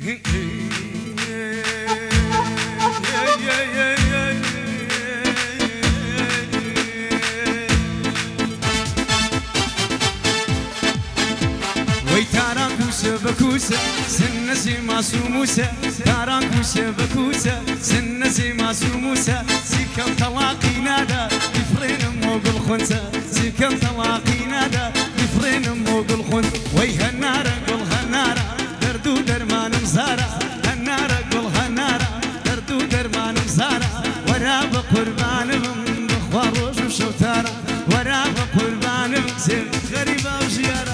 ويتارا كوسة بكوسة سنسي معصوموسة تارا كوسة بكوسة سنسي معصوموسة سيكم طلاقي نادا يفرين موق الخنسة سيكم طلاقي نادا يفرين موق الخنسة ويها النار قل هالنارة دردو درمان مزارة النار قل هالنارة دردو درمان مزارة ورا بقربان من بخواروش وشوتارة ورا بقربان من زين غريبة وزيارة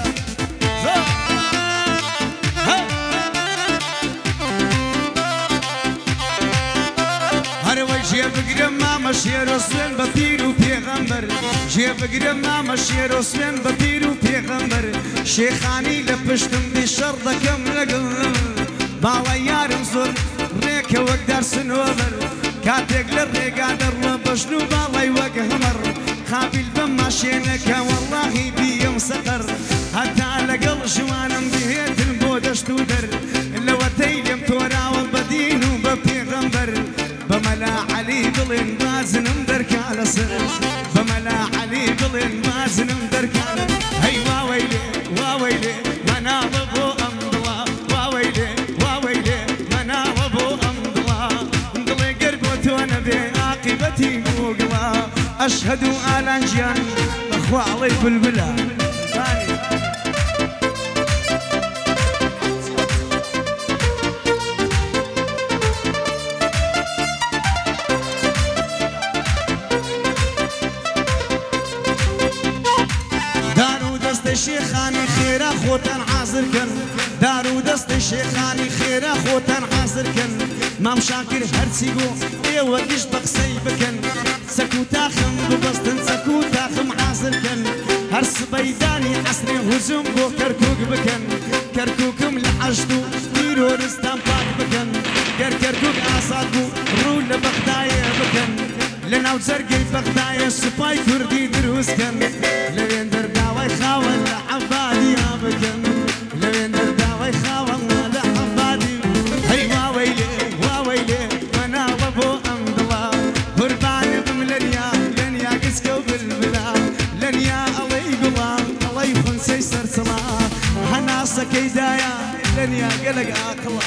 جيب قرما مشير وسوين بطير وبيغمبر جيب قرما مشير وسوين بطير وبيغمبر شيخاني لبشتم بشرطكم لقل باويار مزور ريك وقدر سنوبر كاتق للريق قادر وبشنو باوي وقهمر خابل بماشينك والله بيوم سقر حتى لقل جوانم بهيت البودش تودر لو تيلم تورا وبدين وببيغمبر بملا علي قلن بازنم درك على سر بملا علي قلن بازنم درك على هي واويلي واويلي منا ابو امضلا واويلي واويلي منا ابو امضلا انقلي قربت وانا بعاقبتي موقلا اشهد على جان اخوالي بالبلا شيخاني خيرا خوتن حاضر كن دارو دست شيخاني خيرا خوتن حاضر كن ما مشاكر هرسيقو ايه وقش بقسي بكن سكوتا خم ببسطن سكوتا خم حاضر كن هرس بيداني حسري هزم بو كركوك بكن كركوكم لحشتو ديرو رستان باك بكن كركوك عصادو رو لبغداية بكن لناو زرقي بغداية سباي كردي دروس كن لوين درداوي خاول لحبادي بكن لوين درداوي خاول لحبادي هي واويلي واويلي منا وابو امضلا قربان بملنيا لنيا قسكو بالبلا لنيا الله يقلا الله يخن سيسر صلاة هناسا كيدايا لنيا قلق اقلا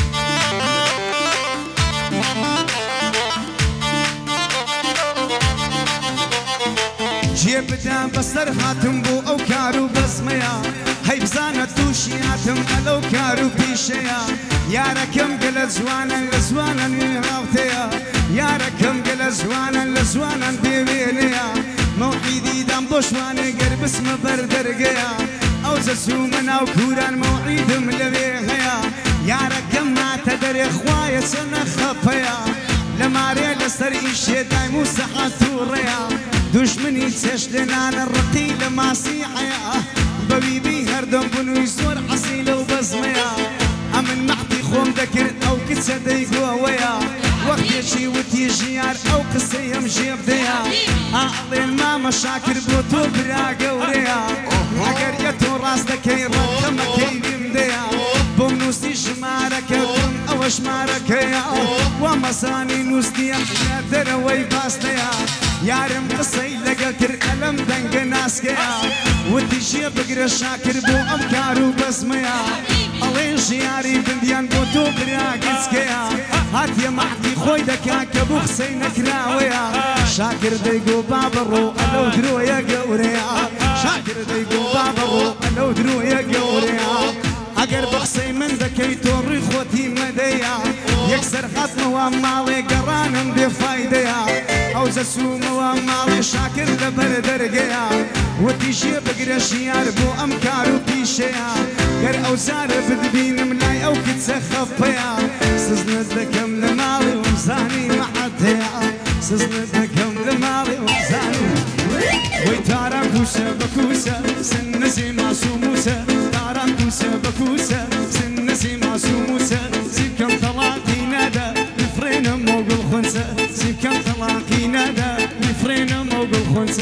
جيب دام بسر هاتم بو او كارو بسميا هاي بزانة توشي هاتم الو كارو بيشيا يا ركم قل زوانا لزوانا نراوتيا يا ركم قل زوانا لزوانا بيبينيا موعيدي دام بوشواني قرب اسم بردرقيا او زسومنا وكوران موعيد ملبيهيا يا ركم ما تدري اخوايا سنة خفيا لما ريل استري الشيطان مسحة وريا دشمني تشلنا الرقي لما صيحيا ببيبي هردم بنو يزور حصيل وبزميا امن محتي خوم ذكر او كتسدي قويا وقت يجي وتيجي يار او قصي امشي بديا اعطي ما مشاكر بوتو براقة وريا اگر يتو راس دكي رقم كي بمديا بمنوسي شمارك بم او شمارك يا ومساني نوستي امشي دروي باستيا يارم قصي لقى كر ألم دنق ناس كيا وتيجي بقرا شاكر بو أمكارو بسميا الله شياري بنديان بو تو براقز كيا هات يا محدي خوي دكا كبو خسينك راويا شاكر ديقو بابرو ألو درو يا قوريا شاكر ديقو بابرو ألو درو يا قوريا اگر بخسي من دكي توري خوتي مديا يكسر خصم ومالي قرانم بفايديا او زسوم ومالي شاكر لبر درقيا وتيجي بقرا شيار بو امكارو بيشيا قر او زار بدبين ملاي او كتسخفيا سزند لكم لمالي ومزاني محديا سزند لكم لمالي ومزاني ويتارا كوسة بكوسة سنسي معصوموسة تارا كوسة بكوسة سنسي معصوموسة سيكم طلاقي نادا يفرين موق الخنسة سيكم طلاقي نادا يفرين موق الخنسة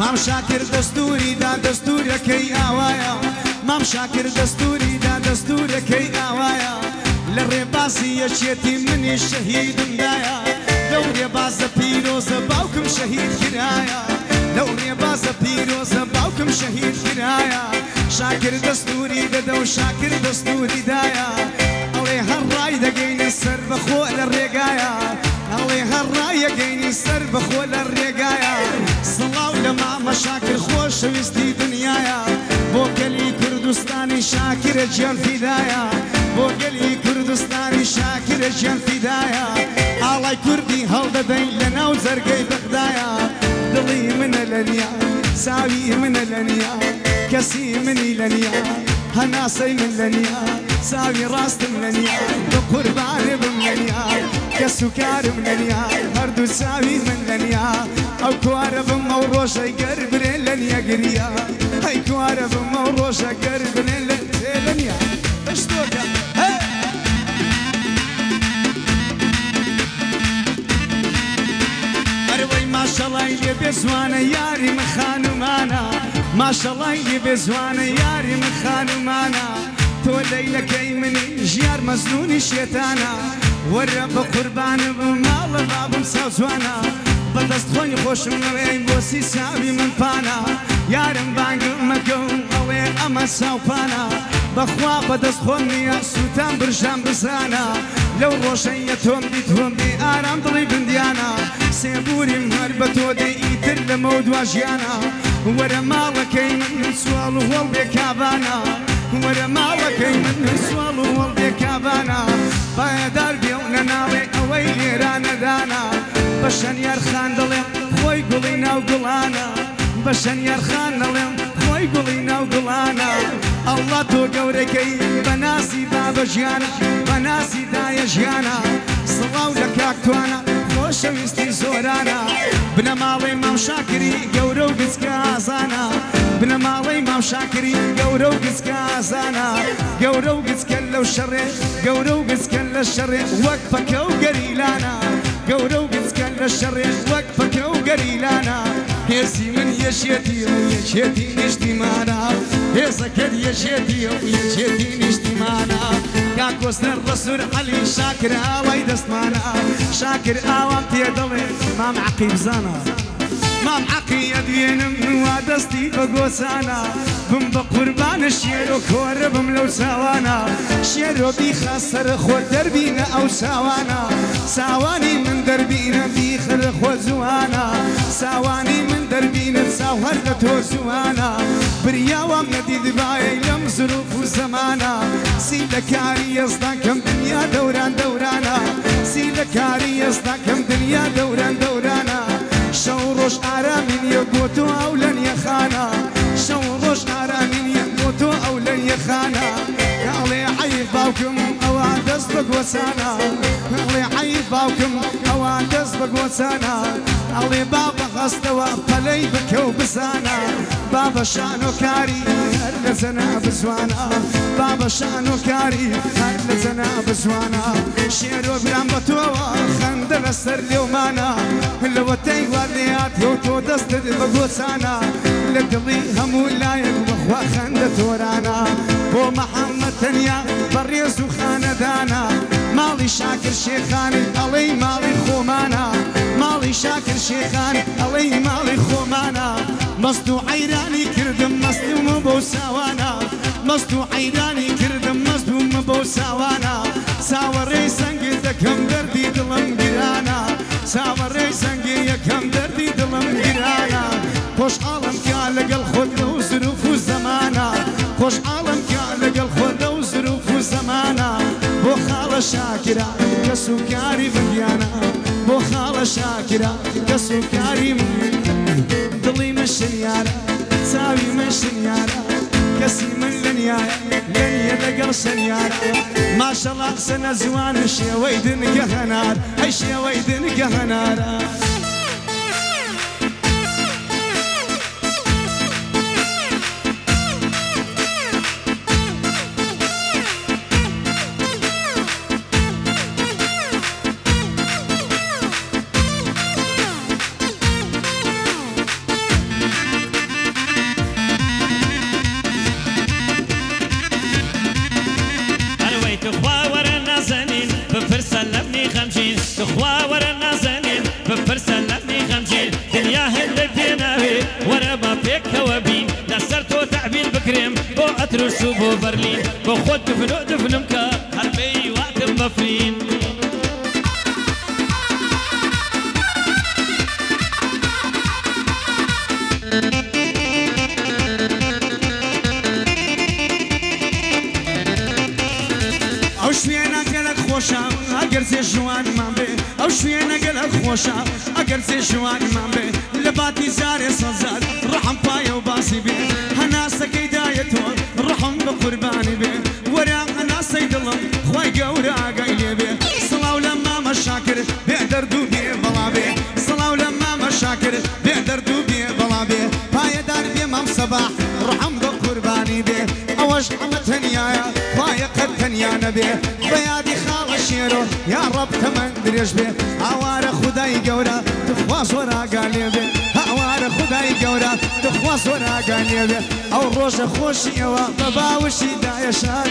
مام شاکر دەستوری دا دەستورەکەی ئاوایە مام شاکر دەستوری دا دەستورەکەی ئاوایە لە ڕێبازی یەکێتی منی شەهیدمدایە لەو ڕێبازە پیرۆزە باوکم شەهید کرایە لەو ڕێبازە پیرۆزە باوکم شەهید کرایە شاکر دەستوری دەدە و شاکر دەستوری دایە ئەڵێ هەر ڕای دەگەینە سەر بەخۆ لە ڕێگایە ئەڵێ هەر ڕایەگەینی سەر بەخۆ لە ڕێگایە سڵاو لە مامە شاکر خۆشەویستی دنیایە بۆ گەلی کوردستانی شاکرە گیان فیدایە بۆ گەلی کوردستانی شاکرە گیان فیدایە ئاڵای کوردی هەڵدەدەین لە ناو جەرگەی بەغدایە دڵی منە لە نیا ساوی منە لە نیا کەسی منی لە نیا هەناسەی من لە نیا ساوی ڕاستم لە نیا بە قوربانێ بم لە نیا کەس و کارم لە نیا هەردوو چاوی من لە نیا ئەو کوارە بم ئەو ڕۆژەی گەر برێن لە نیە گریا ئەی کوارە بم ئەو ڕۆژە گەر بنێن لە نیا بەشتۆکە ئەرەوەی ماشەڵای لێ بێ زوانە یاری من خانومانە ماشەڵای لێ بێ زوانە یاری من خانومانە تۆ لەیلەکەی منی ژیار مەزنونی شێتانە وەرە بە قوربانە بم ماڵە بابم ساو جوانە بەدەست خۆی خۆشم نەوەی بۆسی ساوی من پانە یارم بانگم مەکە و ئەوێ ئەمە ساوپانە بەخوا بەدەست خۆم نییە سووتان برژان بزانە لەو ڕۆژەیە تۆم دیت تۆم دی ئارام دڵی بندیانە سێبوریم هەر بە تۆ دەی ئیتر لەمە و دوا ژیانە وەرە ماڵەکەی من سوال و هۆڵ بێ کابانە وەرە ماڵەکەی من سوال و هۆڵ بێ کابانە بایەدار بێ و نەناڵێ ئەوەی لێرانەدانە بە شەنیار خان دەڵێم خۆی گوڵی ناو گوڵانە بە شەنیار خان دەڵێم خۆی گوڵی ناو گوڵانە ئەڵڵا تۆ گەورەکەی بەناسی بابە ژیانە بەناسی دایە ژیانە سڵاو لە کاکتوانە خۆشەویستی زۆرانە بنە ماڵەی مام شاکری گەورە و گچکە ئازانە بنە ماڵەی مام شاکری گەورە و گچکە ئازانە گەورە و گچکە لەو شەڕێ گەورە و گچکە لە شەڕێ وەک پەکە و گەریلانە گەورە و گچکە لە شەڕێ وەک پەکە و گەریلانە هێزی من یەشێتی و یەکێتی نیشتیمانە هێزەکەت یەشێتی و یەکێتی نیشتیمانە کاکۆستەر ڕەسوور عەلی شاکر ئاوای دەستمانە شاکر ئاوام پێ دەڵێ مام عەقی بزانە مام عەقی ئەدوێنم وا دەستی بە گۆچانە بم بە قوربانە شێرۆ کۆرە بم لەو چاوانە شێرۆ بیخە سەرە خۆ دەربینە ئەو چاوانە چاوانی من دەربینە بیخرە خۆ جوانە چاوانی من دەربینە چاو هەر لە تۆ جوانە بریاوام نەدیدبایە لەم زروف و زەمانە سی لە کاری ئێستا کەم دنیا دەوران دەورانە سی لە کاری ئێستا کەم دنیا دەوران دەورانە شەو ڕۆژ ئارامی نییە بۆ تۆ ئەو لە نیەخانە شەو ڕۆژ ئارامی نییە بۆ تۆ ئەو لە نیەخانە ئەڵێ عەیب باوکم ئەوان دەست بە گۆچانە ئەڵێ عەیب باوکم ئەوان دەست بە گۆچانە ئەڵێ بابە هەستەوە پەلەی بکە و بزانە بابە شان و کاری هەر لە جەنا بزوانە بابە شان و کاری هەر لە جەنا بزوانە شێرۆ برام بە تۆوە خەندە لەسەر لێومانە لەوەتەی واردێات و تۆ دەستت بە گۆچانە لە دڵی هەموو لایەک بەخوا خەندە تۆرانە بۆ مەحەممەد تەنیا بەڕێز و خانەدانە ماڵی شاکر شێخانی ئەڵەی ماڵی خۆمانە ماڵی شاکر شێخان ئەڵەی ماڵی خۆمانە مەست و عەیرانی کردم مەستومە بۆ ساوانە مەست و عەیرانی کردم مەستومە بۆ ساوانە چاوەڕێی سەنگی دەکەم دەردی دڵم گرانە چاوەڕێی سەنگی یەکەم دەردی دڵم گرانە خۆشحاڵم کە لەگەڵ خۆت لەو زروف و زەمانە خۆشحاڵم کە لەگەڵ خۆت لەو زروف و زەمانە بۆ خاڵە شاکرە کە سوکاری بگیانە بۆ خاڵە شاکرە کە سوکاری دڵی من شنیارە چاوی من شنیارە کەسی من لە نیایە لە نیە لەگەڵ شەنیارە ماشەڵڵا سەنە جوانە شێوەی دنگە هەنار ئەی شێوەی دنگە هەنارە بطرس وبو برلين بخود دفنو دفنمكا هربي واتم بفرين خوشا اگر زی جوان من به او شوینه گل خوشا اگر زی جوان من به لباتی زار سازد رحم پای و باسی به هنا سکی دایتو رحم بقربانی به ورا هنا سیدلم خوای گورا گایلی به صلاو لما مشاکر به دردو به بلا به صلاو لما مشاکر به دردو به بلا به پای دار به مام صباح رحم بقربانی به اوش حمتنیا خوای قد تنیا نبی بیادی شيرو يا رب كمان دريش به هوار خداي جورا تخواص ورا قالي به هوار خداي جورا تخواص ورا قالي به او روش خوشي و باباوشي دايشان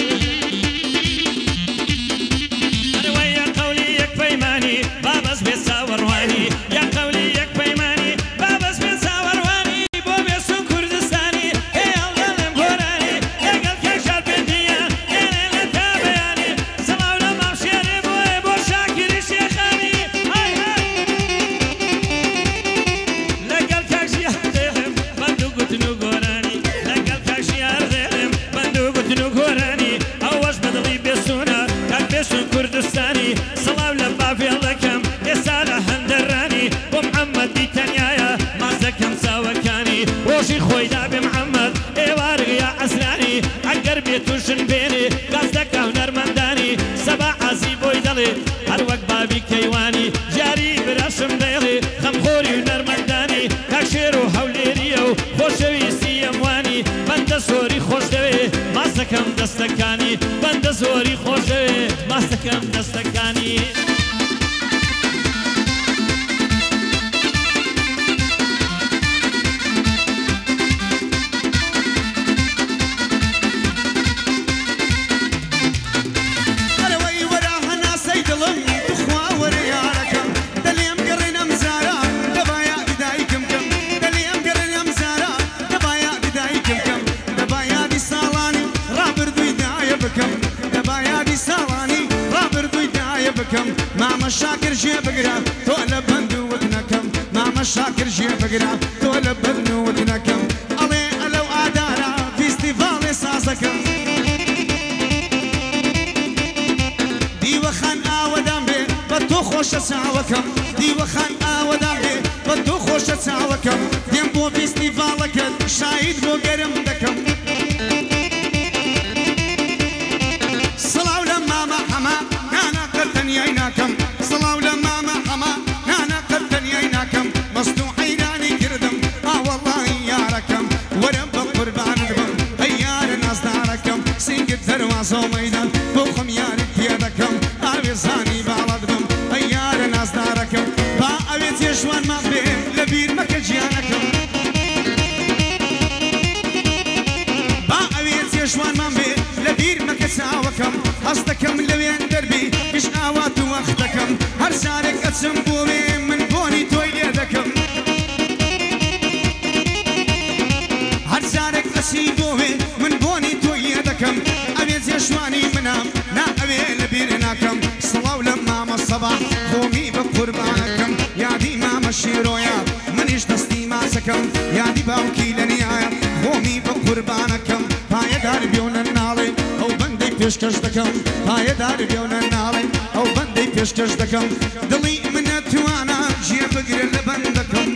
انا ويا قولي يكفي ماني بابس بيصور واني يا قولي يكفي ماني بابس بيصور واني بو بيسو كردستاني اي الله المقراني يا قلب كشار بنديا انا تابعني سماو لما مشيري بو شاكر شيخاني هاي لقل كاشي هردهم بندوقت نقراني لقل كاشي هردهم بندوقت نقراني اوش بدلي بيسونا كان بيسو كردستاني صلاو لبا في لكم يسالة هندراني ومحمد دي تنيايا ما زكم ساوكاني وشي خويدا بمحمد ايوارغ يا عسراني عقر بيتوشن بيني قصدك هنر منداني سبع عزيب ويدلي هروك بابي كيواني جاري براشم ديلي خمخوري ونر منداني كاكشيرو هوليريو خوشوي سيمواني بند سوري خوش دوي ما زكم دستكاني بند سوري خوش دوي ما زكم دستكاني ماما شاكر جيب قرا تولى بندو وتنكم ماما شاكر جيب قرا تولى بندو وتنكم علي لو ادارا في استيفال ساسكم دي وخان اودام بي بدو خوش ساوكم دي وخان اودام بي بدو خوش ساوكم ديم بو في استيفالك شاهد بو قرم دكم صلاو لما ما حما نانا قرتني عيناكم صلاو لما ما حما نانا قرتني عيناكم مصنوعي راني كردم والله يا ركم ورب قربان البم هيار الناس داركم سنقد دروازة وميدان بوخم يارك بيدكم عربيزاني بعلدكم هيار الناس داركم با أبيت يشوان ما بين لبير مكة جيانكم با أبيت يشوان ما بين لبير مكة ساوكم هستكم لوين دربي مش آوات وقتكم هر سارك أتسم بومي من بوني تويدكم هر سارك أسي بومي من بوني تويدكم أبيت يشواني منام نا أبي لبيرناكم صلاو لما ما الصباح خومي بقربانكم يا دي ماما الشيرويا منيش دستي ماسكم يا دي باوكي لنيايا خومي بقربانكم هاي دار بيون النالي أو بندي بيشكش دكم هاي دار بيون النالي أو بندي بيشكش دكم دلي من التوانا جيب قرر لبندكم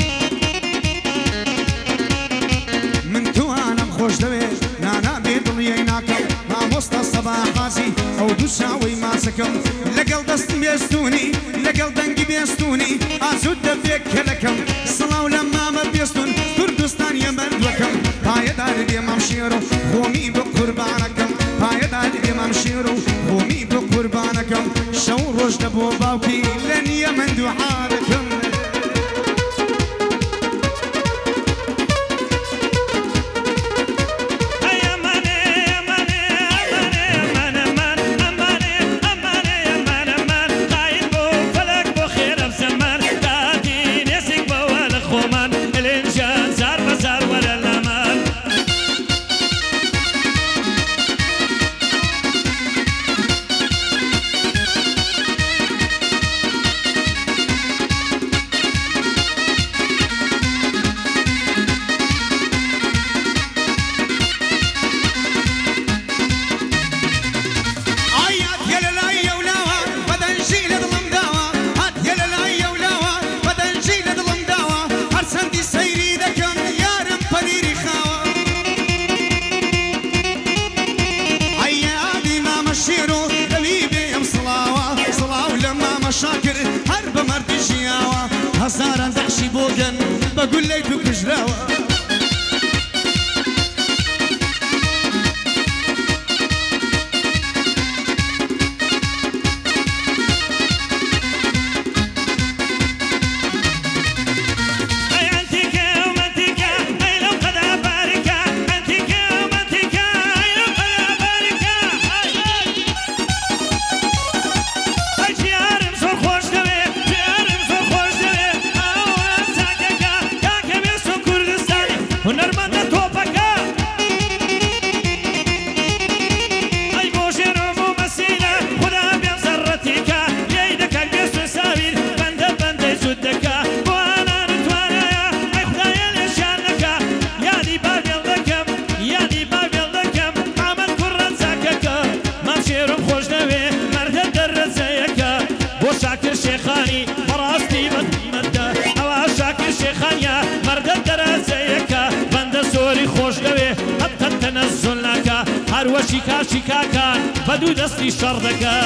من توانا مخوش دوي نانا بيدلي عيناكم ما مصطى الصباح حاسي أو دوساوي ماسكم لقل دست بيستوني لقل دنقي بيستوني أزود دفيك لكم صلاو لما ما بيستون كردستان يمردوكم هاي دار بيمام شيرو خومي بقربانكم هاي دار بيمام شيرو خومي بقربانكم شو روش دبو باوكي لن يمندو حالكم هەزاران دەعشی بۆگەن بە گولەی تو کوژراوە شیکا شیکاکان بە دوو دەستی شەڕ دەکا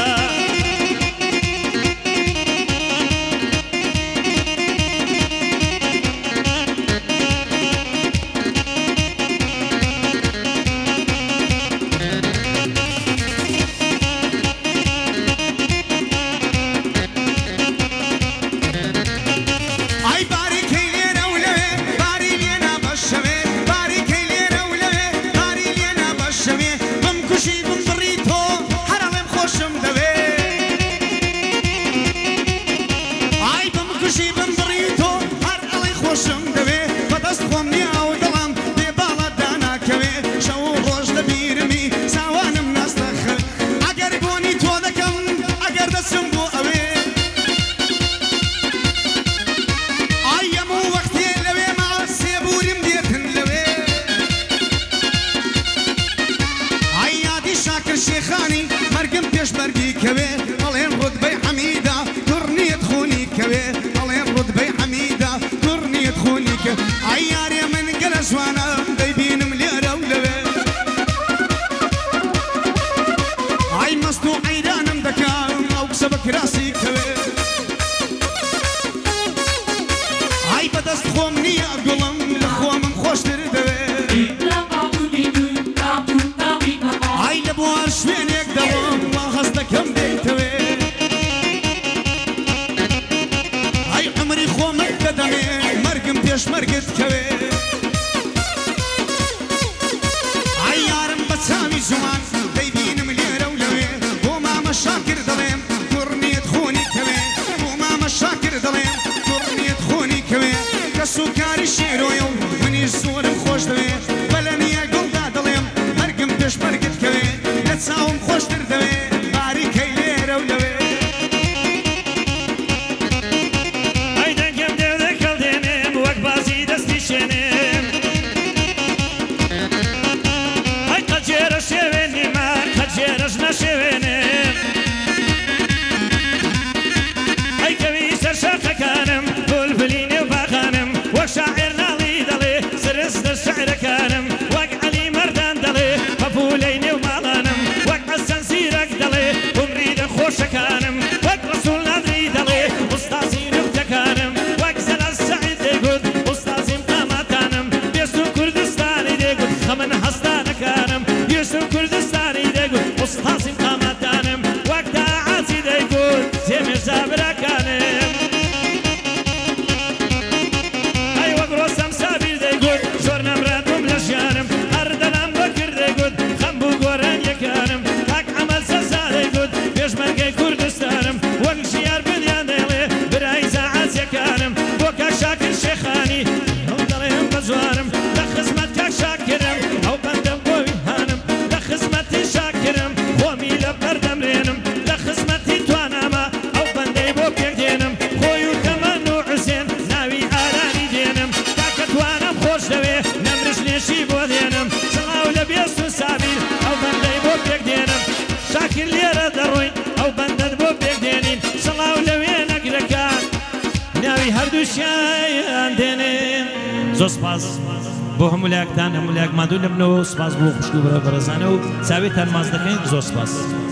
زۆر سپاس بۆ هەموو لایەکتان هەموو لایەکمان دوو لەبنەوە سپاس بۆ خوشک و بەرەزانە و چاوێتان ماز دەکەین زۆر سپاس